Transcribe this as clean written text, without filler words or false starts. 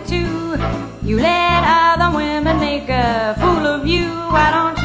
too. You let other women make a fool of you. Why don't